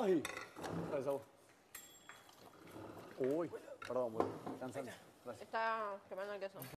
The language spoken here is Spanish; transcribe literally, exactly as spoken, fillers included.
¡Ay! Gracias. Uy, perdón, voy cansando. Gracias. Está quemando el queso.